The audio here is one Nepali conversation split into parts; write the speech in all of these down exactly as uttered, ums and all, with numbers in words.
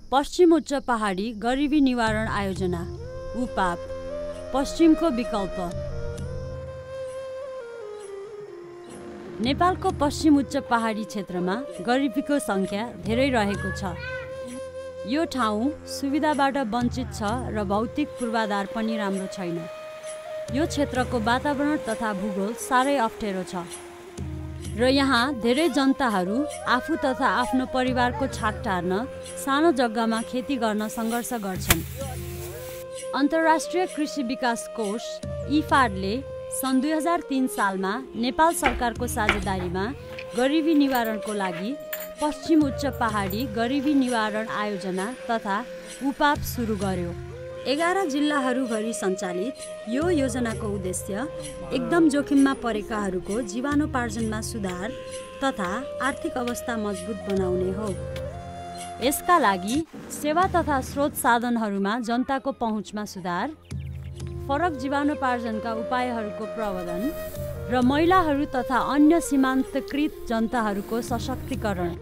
पश्चिम उच्च पहाडी गरिबी निवारण आयोजना उपाप पश्चिमको विकल्प। नेपालको पश्चिम उच्च पहाडी क्षेत्रमा गरिबीको सङ्ख्या धेरै रहेको छ। यो ठाउँ सुविधाबाट वञ्चित छ र भौतिक पूर्वाधार पनि राम्रो छैन। यो क्षेत्रको वातावरण तथा भूगोल साह्रै अप्ठ्यारो छ र यहाँ धेरै जनताहरू आफू तथा आफ्नो परिवारको छाक टार्न सानो जग्गामा खेती गर्न सङ्घर्ष गर्छन्। अन्तर्राष्ट्रिय कृषि विकास कोष इफाडले सन् दुई हजार तीन सालमा नेपाल सरकारको साझेदारीमा गरिबी निवारणको लागि पश्चिम उच्च पहाडी गरिबी निवारण आयोजना तथा उपाप सुरु गर्यो। एघार जिल्लाहरूभरि सञ्चालित यो योजनाको उद्देश्य एकदम जोखिममा परेकाहरूको जीवनोपार्जनमा सुधार तथा आर्थिक अवस्था मजबुत बनाउने हो। यसका लागि सेवा तथा स्रोत साधनहरूमा जनताको पहुँचमा सुधार, फरक जीवनोपार्जनका उपायहरूको प्रवर्धन र महिलाहरू तथा अन्य सीमान्तकृत जनताहरूको सशक्तिकरण।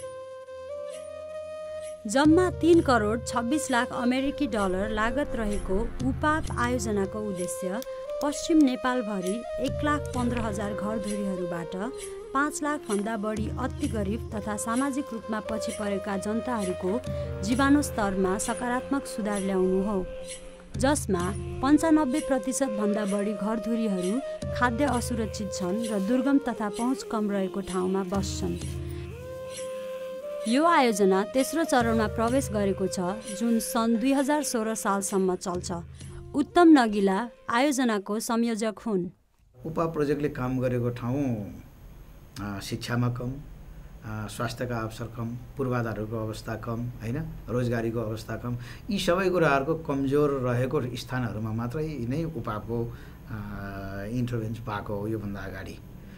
जम्मा तीन करोड छब्बिस लाख अमेरिकी डलर लागत रहेको उपाप आयोजनाको उद्देश्य पश्चिम नेपालभरि एक लाख पन्ध्र हजार घरधुरीहरूबाट पाँच लाख भन्दा बढी अति गरिब तथा सामाजिक रूपमा पछि परेका जनताहरूको जीवनस्तरमा सकारात्मक सुधार ल्याउनु हो, जसमा पन्चानब्बे प्रतिशत भन्दा बढी घरधुरीहरू खाद्य असुरक्षित छन् र दुर्गम तथा पहुँच कम रहेको ठाउँमा बस्छन्। यो आयोजना तेस्रो चरणमा प्रवेश गरेको छ, जुन सन् दुई हजार सोह्र सालसम्म चल्छ। उत्तम नगिला आयोजनाको संयोजक हुन्। उपाप प्रोजेक्टले काम गरेको ठाउँ शिक्षामा कम, स्वास्थ्यका अवसर कम, पूर्वाधारको अवस्था कम, होइन, रोजगारीको अवस्था कम, यी सबै कुराहरूको कमजोर रहेको स्थानहरूमा मात्रै नै उपापको इन्टरभेन्स भएको हो। योभन्दा अगाडि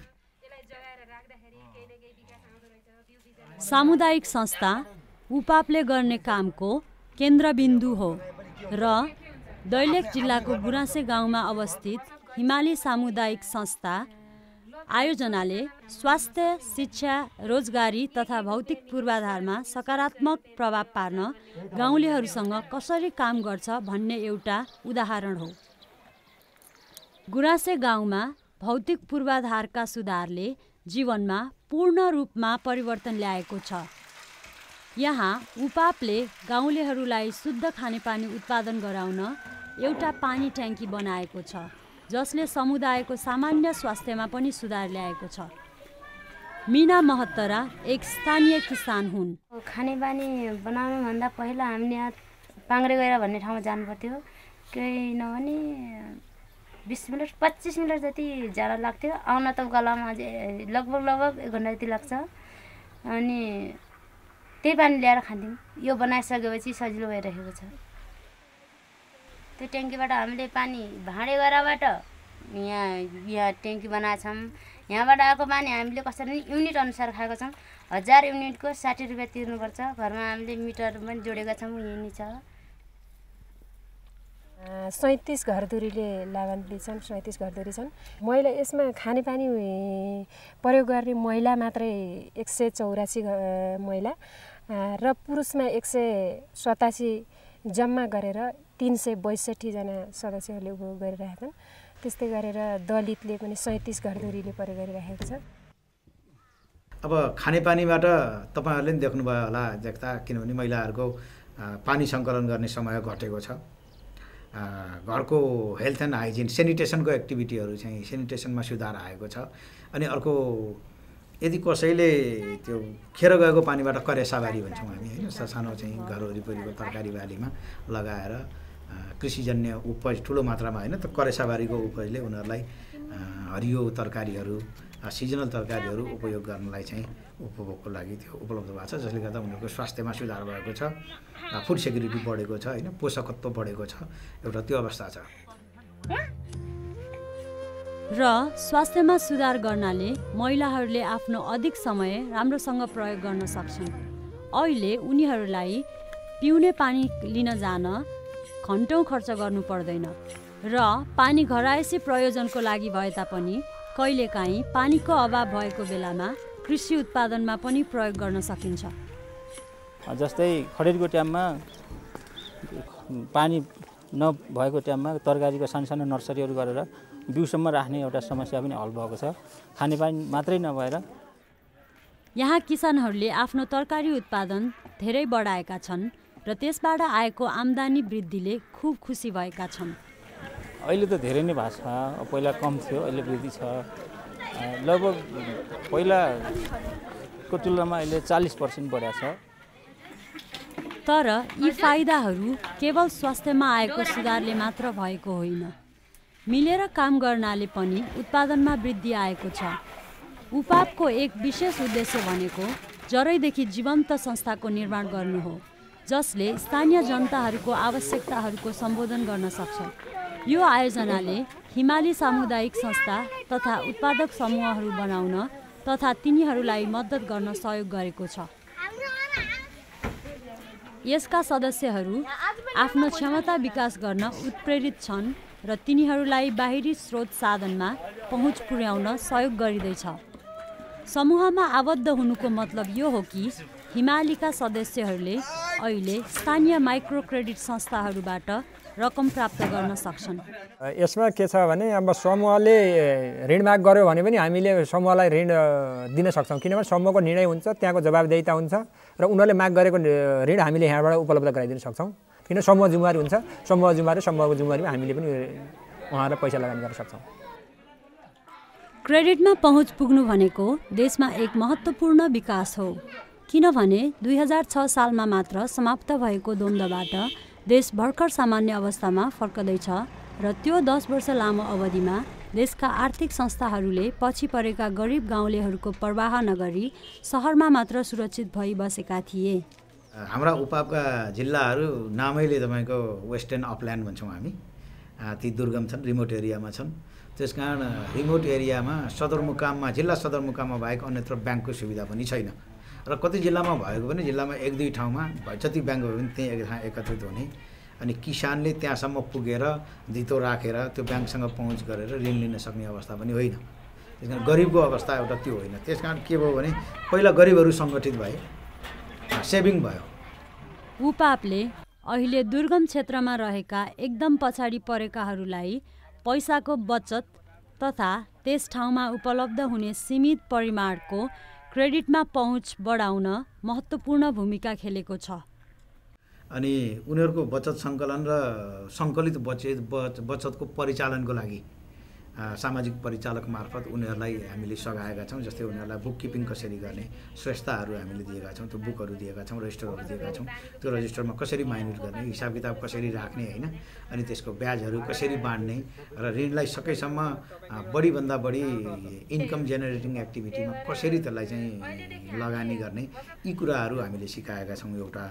सामुदायिक संस्था उपापले गर्ने कामको केन्द्रबिन्दु हो र दैलेख जिल्लाको गुराँसे गाउँमा अवस्थित हिमाली सामुदायिक संस्था आयोजनाले स्वास्थ्य, शिक्षा, रोजगारी तथा भौतिक पूर्वाधारमा सकारात्मक प्रभाव पार्न गाउँलेहरूसँग कसरी काम गर्छ भन्ने एउटा उदाहरण हो। गुराँसे गाउँमा भौतिक पूर्वाधारका सुधारले जीवनमा पूर्ण रूपमा परिवर्तन ल्याएको छ। यहाँ उपापले गाउँलेहरूलाई शुद्ध खानेपानी उत्पादन गराउन एउटा पानी ट्याङ्की बनाएको छ, जसले समुदायको सामान्य स्वास्थ्यमा पनि सुधार ल्याएको छ। मिना महत्तरा एक स्थानीय किसान हुन्। खानेपानी बनाउनुभन्दा पहिला हामीले यहाँ पाङ्ग्रे गएर भन्ने ठाउँमा जानु पर्थ्यो। केही नभने बिस मिनट पच्चिस मिनट जति ज्यादा लाग्थ्यो। आउन त गलामा अझै लगभग लगभग एक घन्टा जति लाग्छ। अनि त्यही पानी ल्याएर खान्थ्यौँ। यो बनाइसकेपछि सजिलो भइरहेको छ। त्यो ट्याङ्कीबाट हामीले पानी भाँडे गराबाट यहाँ यहाँ ट्याङ्की बनाएछौँ। यहाँबाट आएको पानी हामीले कसरी युनिट अनुसार खाएको छौँ। हजार युनिटको साठी रुपियाँ तिर्नुपर्छ। घरमा हामीले मिटर पनि जोडेका छौँ। यहीँ छ सैँतिस घरधुरीले लाभान्वित छन्। सैँतिस घरधुरी छन्। महिला यसमा खानेपानी प्रयोग गर्ने महिला मात्रै एक सय चौरासी महिला र पुरुषमा एक सय सतासी जम्मा गरेर तिन सय बैसठीजना सदस्यहरूले उपयोग गरिरहेका छन्। त्यस्तै गरेर दलितले पनि सैँतिस घरधुरीले प्रयोग गरिरहेको छ। अब खानेपानीबाट तपाईँहरूले पनि देख्नुभयो होला देख्दा, किनभने महिलाहरूको पानी सङ्कलन गर्ने समय घटेको छ। घरको हेल्थ एन्ड हाइजिन सेनिटेसनको एक्टिभिटीहरू चाहिँ सेनिटेसनमा सुधार आएको छ। अनि अर्को, यदि कसैले त्यो खेर गएको पानीबाट करेसाबारी भन्छौँ हामी, होइन, सानो चाहिँ घर वरिपरिको तरकारी बालीमा लगाएर कृषिजन्य उपज ठुलो मात्रामा, होइन, त करेसाबारीको उपजले उनीहरूलाई हरियो तरकारीहरू, सिजनल तरकारीहरू उपयोग गर्नलाई चाहिँ उपभोगको लागि त्यो उपलब्ध भएको छ, जसले गर्दा उनीहरूको स्वास्थ्यमा सुधार भएको छ, फुड सेक्युरिटी बढेको छ, होइन, पोषकत्व बढेको छ। एउटा त्यो अवस्था छ। र स्वास्थ्यमा सुधार गर्नाले महिलाहरूले आफ्नो अधिक समय राम्रोसँग प्रयोग गर्न सक्छन्। अहिले उनीहरूलाई पिउने पानी लिन जान घन्टौँ खर्च गर्नु पर्दैन र पानी घरायसी प्रयोजनको लागि भए तापनि कहिलेकाहीँ पानीको अभाव भएको बेलामा कृषि उत्पादनमा पनि प्रयोग गर्न सकिन्छ। जस्तै खडेरीको टाइममा पानी नभएको टाइममा तरकारीको सानो सानो नर्सरीहरू गरेर बिउसम्म राख्ने एउटा समस्या पनि हल भएको छ। खानेपानी मात्रै नभएर यहाँ किसानहरूले आफ्नो तरकारी उत्पादन धेरै बढाएका छन् र त्यसबाट आएको आम्दानी वृद्धिले खुब खुसी भएका छन्। अहिले त धेरै नै भएको छ, पहिला कम थियो, अहिले वृद्धि छ। लगभग पहिलाको तुलनामा अहिले चालिस पर्सेन्ट बढाएको छ। तर यी फाइदाहरू केवल स्वास्थ्यमा आएको सुधारले मात्र भएको होइन, मिलेर काम गर्नाले पनि उत्पादनमा वृद्धि आएको छ। उपापको एक विशेष उद्देश्य भनेको जरैदेखि जीवन्त संस्थाको निर्माण गर्नु हो, जसले स्थानीय जनताहरूको आवश्यकताहरूको सम्बोधन गर्न सक्छ। यो आयोजनाले हिमाली सामुदायिक संस्था तथा उत्पादक समूहहरू बनाउन तथा तिनीहरूलाई मद्दत गर्न सहयोग गरेको छ। यसका सदस्यहरू आफ्नो क्षमता विकास गर्न उत्प्रेरित छन् र तिनीहरूलाई बाहिरी स्रोत साधनमा पहुँच पुर्याउन सहयोग गरिँदैछ। समूहमा आबद्ध हुनुको मतलब यो हो कि हिमालीका सदस्यहरूले अहिले स्थानीय माइक्रो क्रेडिट संस्थाहरूबाट रकम प्राप्त गर्न सक्छन्। यसमा के छ भने अब समूहले ऋण माग गर्यो भने पनि हामीले समूहलाई ऋण दिन सक्छौँ, किनभने समूहको निर्णय हुन्छ, त्यहाँको जवाबदेहिता हुन्छ र उनीहरूले माग गरेको ऋण हामीले यहाँबाट उपलब्ध गराइदिन सक्छौँ। किन समूह जिम्मेवारी हुन्छ, समूह जिम्मेवारी समूहको जिम्मेवारीमा हामीले पनि उहाँहरूलाई पैसा लगानी गर्न सक्छौँ। क्रेडिटमा पहुँच पुग्नु भनेको देशमा एक महत्त्वपूर्ण विकास हो, किनभने दुई हजार छ सालमा मात्र समाप्त भएको द्वन्द्वबाट देश भर्खर सामान्य अवस्थामा फर्कदैछ र त्यो दस वर्ष लामो अवधिमा देशका आर्थिक संस्थाहरूले पछि परेका गरिब गाउँलेहरूको परवाह नगरी सहरमा मात्र सुरक्षित भई बसेका थिए। हाम्रा उपापका जिल्लाहरू नामैले तपाईँको वेस्टर्न अपल्यान्ड भन्छौँ हामी, ती दुर्गम छन्, रिमोट एरियामा छन्। त्यसकारण रिमोट एरियामा सदरमुकाममा जिल्ला सदरमुकाममा बाहेक अन्यत्र ब्याङ्कको सुविधा पनि छैन र कति जिल्लामा भएको पनि जिल्लामा एक दुई ठाउँमा जति ब्याङ्क भयो भने त्यहीँ एक ठाउँ एकत्रित हुने, अनि किसानले त्यहाँसम्म पुगेर धितो राखेर त्यो ब्याङ्कसँग पहुँच गरेर ऋण लिन सक्ने अवस्था पनि होइन। त्यस कारण गरिबको अवस्था एउटा त्यो होइन। त्यस कारण के भयो भने पहिला गरिबहरू सङ्गठित भए, सेभिङ भयो। उपापले अहिले दुर्गम क्षेत्रमा रहेका एकदम पछाडि परेकाहरूलाई पैसाको बचत तथा त्यस ठाउँमा उपलब्ध हुने सीमित परिमाणको क्रेडिटमा पहुँच बढाउन महत्त्वपूर्ण भूमिका खेलेको छ। अनि उनीहरूको बचत सङ्कलन र सङ्कलित बचत बचतको परिचालनको लागि सामाजिक परिचालक मार्फत उनीहरूलाई हामीले सघाएका छौँ। जस्तै उनीहरूलाई बुक किपिङ कसरी गर्ने स्वस्थताहरू हामीले दिएका छौँ, त्यो बुकहरू दिएका छौँ, रजिस्टरहरू दिएका छौँ। त्यो रजिस्टरमा कसरी माइन्युट गर्ने, हिसाब किताब कसरी राख्ने होइन, अनि त्यसको ब्याजहरू कसरी बाँड्ने र ऋणलाई सकेसम्म बढीभन्दा बढी इन्कम जेनेरेटिङ एक्टिभिटीमा कसरी त्यसलाई चाहिँ लगानी गर्ने, यी कुराहरू हामीले सिकाएका छौँ। एउटा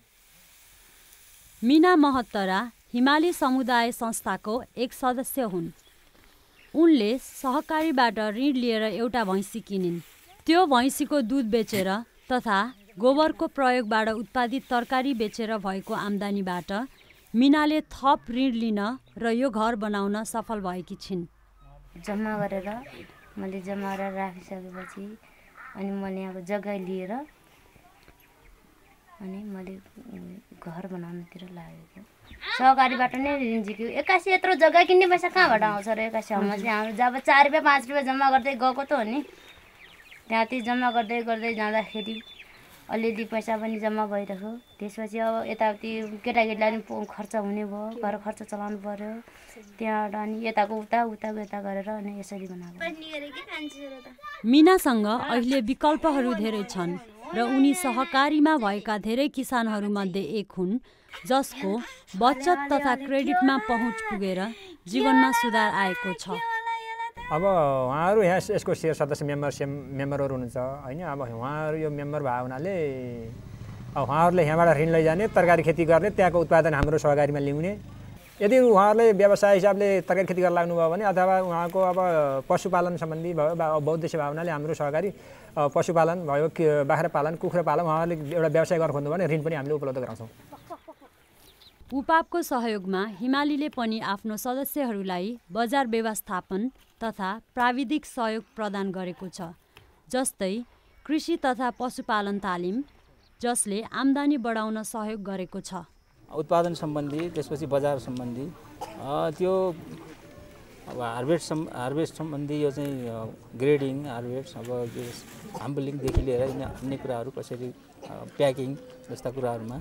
मिना महत्तरा हिमाली समुदाय संस्थाको एक सदस्य हुन्। उनले सहकारीबाट ऋण लिएर एउटा भैँसी किनिन्। त्यो भैँसीको दुध बेचेर तथा गोबरको प्रयोगबाट उत्पादित तरकारी बेचेर भएको आम्दानीबाट मिनाले थप ऋण लिन र यो घर बनाउन सफल भएकी छिन्। जम्मा गरेर मैले जम्मा गरेर राखिसकेपछि अनि मैले अब जग्गा लिएर अनि मैले घर बनाउनतिर लागेको। सहकारीबाट नै ऋण झिक्यो। एक्कासी यत्रो जग्गा किन्ने पैसा कहाँबाट आउँछ र एक्कासी ठाउँमा चाहिँ हाम्रो जब चार रुपियाँ पाँच रुपियाँ जम्मा गर्दै गएको त हो नि, त्यहाँ ती जम्मा गर्दै गर्दै जाँदाखेरि अलिअलि पैसा पनि जम्मा भइरहेको। त्यसपछि अब यताउति केटाकेटीलाई पनि खर्च हुने भयो, घर खर्च चलाउनु पर्यो, त्यहाँबाट अनि यताको उता उताको यता गरेर अनि यसरी बनाएको। मिनासँग अहिले विकल्पहरू धेरै छन् र उनी सहकारीमा भएका धेरै किसानहरूमध्ये एक हुन् जसको बचत तथा क्रेडिटमा पहुँच पुगेर जीवनमा सुधार आएको छ। अब उहाँहरू यहाँ यसको सेयर सदस्य मेम्बर मेम्बरहरू हुनुहुन्छ होइन। अब उहाँहरू यो मेम्बर भएको हुनाले अब उहाँहरूले यहाँबाट ऋण लैजाने, तरकारी खेती गर्ने, त्यहाँको उत्पादन हाम्रो सहकारीमा ल्याउने। यदि उहाँहरूले व्यवसाय हिसाबले तरकारी खेती गर्न लाग्नुभयो भने अथवा उहाँको अब पशुपालन सम्बन्धी भयो, बहुद्देश्य भयो हुनाले हाम्रो सहकारी पशुपालन भयो, बाख्रा पालन, कुखुरा पालन, उहाँहरूले एउटा व्यवसाय गर्न खोज्नुभयो भने ऋण पनि हामीले उपलब्ध गराउँछौँ। उपापको सहयोगमा हिमालीले पनि आफ्नो सदस्यहरूलाई बजार व्यवस्थापन तथा प्राविधिक सहयोग प्रदान गरेको छ। जस्तै कृषि तथा पशुपालन तालिम, जसले आम्दानी बढाउन सहयोग गरेको छ। उत्पादन सम्बन्धी, त्यसपछि बजार सम्बन्धी त्यो अब हार्भेस्ट सम् हार्भेस्ट सम्बन्धी यो चाहिँ ग्रेडिङ, हार्भेस्ट, अब यो हाम्बलिङदेखि लिएर अन्य कुराहरू कसरी प्याकिङ जस्ता कुराहरूमा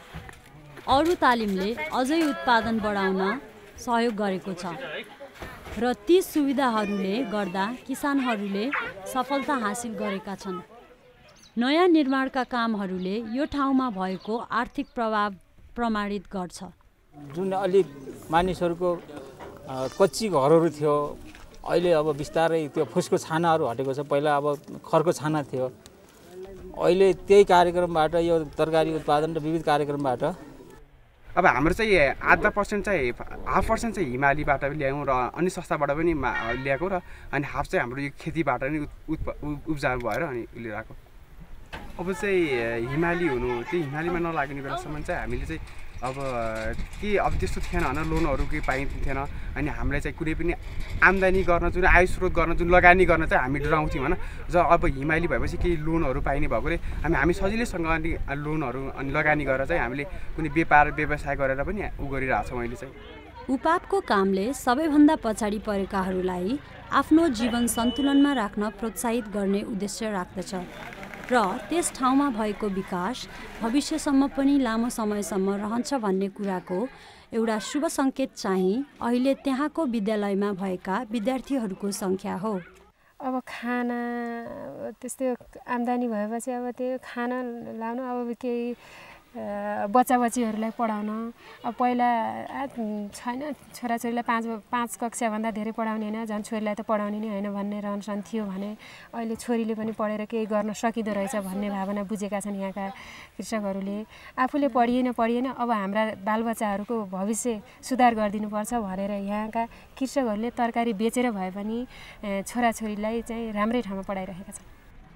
अरू तालिमले अझै उत्पादन बढाउन सहयोग गरेको छ र ती सुविधाहरूले गर्दा किसानहरूले सफलता हासिल गरेका छन्। नयाँ निर्माणका कामहरूले यो ठाउँमा भएको आर्थिक प्रभाव प्रमाणित गर्छ। जुन अलि मानिसहरूको कच्ची घरहरू थियो, अहिले अब बिस्तारै त्यो फुसको छानाहरू हटेको छ। पहिला अब खरको छाना थियो, अहिले त्यही कार्यक्रमबाट यो तरकारी उत्पादन र विविध कार्यक्रमबाट अब हाम्रो चाहिँ आधा पर्सेन्ट चाहिँ हाफ पर्सेन्ट चाहिँ हिमालीबाट ल्यायौँ र अनि सस्ताबाट पनि ल्याएको र अनि हाफ चाहिँ हाम्रो यो खेतीबाट नै उब्जाउ भएर अनि उसले राखेको। अब चाहिँ हिमाली हुनु, त्यो हिमालीमा नलाग्ने बेलासम्म चाहिँ हामीले चाहिँ अब के अब त्यस्तो थिएन होइन, लोनहरू केही पाइन्थेन। अनि हामीलाई चाहिँ कुनै पनि आम्दानी गर्न, जुन आय स्रोत गर्न, जुन लगानी गर्न चाहिँ हामी डराउँथ्यौँ होइन। ज अब हिमाली भएपछि केही लोनहरू पाइने भएकोले हामी हामी सजिलैसँग अनि लोनहरू अनि लगानी गरेर चाहिँ हामीले कुनै व्यापार व्यवसाय गरेर पनि उ गरिरहेको छौँ अहिले चाहिँ। उपापको कामले सबैभन्दा पछाडि परेकाहरूलाई आफ्नो जीवन सन्तुलनमा राख्न प्रोत्साहित गर्ने उद्देश्य राख्दछ र त्यस ठाउँमा भएको विकास भविष्यसम्म पनि लामो समयसम्म रहन्छ भन्ने कुराको एउटा शुभ सङ्केत चाहिँ अहिले त्यहाँको विद्यालयमा भएका विद्यार्थीहरूको सङ्ख्या हो। अब खाना त्यस्तै आम्दानी भएपछि अब त्यो खाना लाउनु, अब केही बच्चा बच्चीहरूलाई पढाउन, अब पहिला छैन छोराछोरीलाई पाँच पाँच कक्षाभन्दा धेरै पढाउने होइन, झन् छोरीलाई त पढाउने नै होइन भन्ने रहनसहन थियो भने अहिले छोरीले पनि पढेर केही गर्न सकिँदो रहेछ भन्ने भावना बुझेका छन् यहाँका कृषकहरूले। आफूले पढिएन पढिएन अब हाम्रा बालबच्चाहरूको भविष्य सुधार गरिदिनुपर्छ भनेर यहाँका कृषकहरूले तरकारी बेचेर भए पनि छोराछोरीलाई चाहिँ राम्रै ठाउँमा पढाइरहेका छन्।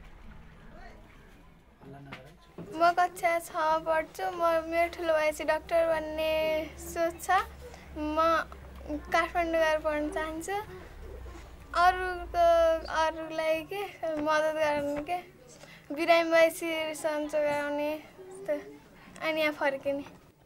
म कक्षा छमा पढ्छु। म मेरो ठुलो भएपछि डक्टर बन्ने सोच छ। म काठमाडौँ गएर पढ्न चाहन्छु। अरूको अरूलाई के मद्दत गर्ने, के बिरामी भएपछि सन्चो गराउने अनि यहाँ फर्किने।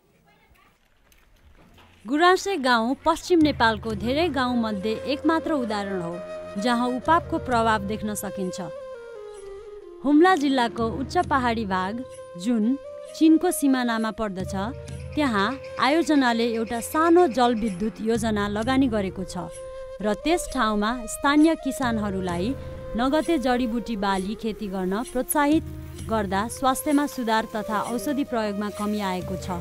गुराँसे गाउँ पश्चिम नेपालको धेरै गाउँमध्ये एक मात्र उदाहरण हो जहाँ उपापको प्रभाव देख्न सकिन्छ। हुम्ला जिल्लाको उच्च पहाडी भाग जुन चीनको सिमानामा पर्दछ, त्यहाँ आयोजनाले एउटा सानो जलविद्युत योजना लगानी गरेको छ र त्यस ठाउँमा स्थानीय किसानहरूलाई नगदे जडीबुटी बाली खेती गर्न प्रोत्साहित गर्दा स्वास्थ्यमा सुधार तथा औषधि प्रयोगमा कमी आएको छ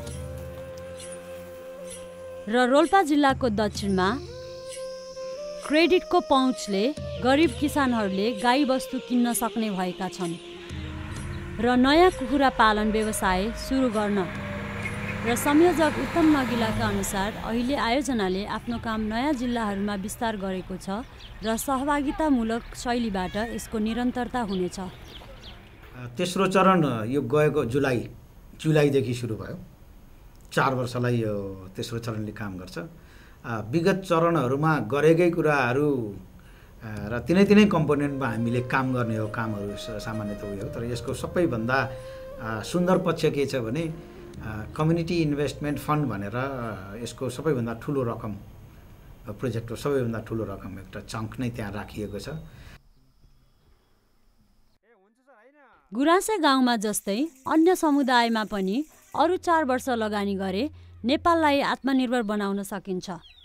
र रोल्पा जिल्लाको दक्षिणमा क्रेडिटको पहुँचले गरिब किसानहरूले गाई बस्तु किन्न सक्ने भएका छन् र नयाँ कुखुरा पालन व्यवसाय सुरु गर्न र संयोजक उत्तम नगिलाका अनुसार अहिले आयोजनाले आफ्नो काम नयाँ जिल्लाहरूमा विस्तार गरेको छ र सहभागितामूलक शैलीबाट यसको निरन्तरता हुनेछ। तेस्रो चरण यो गएको जुलाई जुलाईदेखि सुरु भयो। चार वर्षलाई यो तेस्रो चरणले काम गर्छ। विगत चरणहरूमा गरेकै कुराहरू र तिनै तिनै कम्पोनेन्टमा हामीले काम गर्ने हो, कामहरू सामान्यतः उयो हो। तर यसको सबैभन्दा सुन्दर पक्ष के छ भने कम्युनिटी इन्भेस्टमेन्ट फन्ड भनेर यसको सबैभन्दा ठुलो रकम, प्रोजेक्टको सबैभन्दा ठुलो रकम एउटा चङ्क नै त्यहाँ राखिएको छ। गुराँसे गाउँमा जस्तै अन्य समुदायमा पनि अरू चार वर्ष लगानी गरे नेपाललाई आत्मनिर्भर बनाउन सकिन्छ।